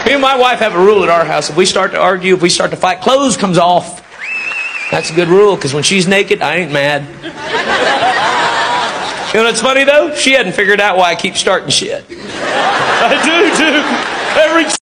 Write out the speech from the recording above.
Me and my wife have a rule at our house. If we start to argue, if we start to fight, clothes comes off. That's a good rule, because when she's naked, I ain't mad. You know what's funny, though? She hadn't figured out why I keep starting shit. I do, too. Every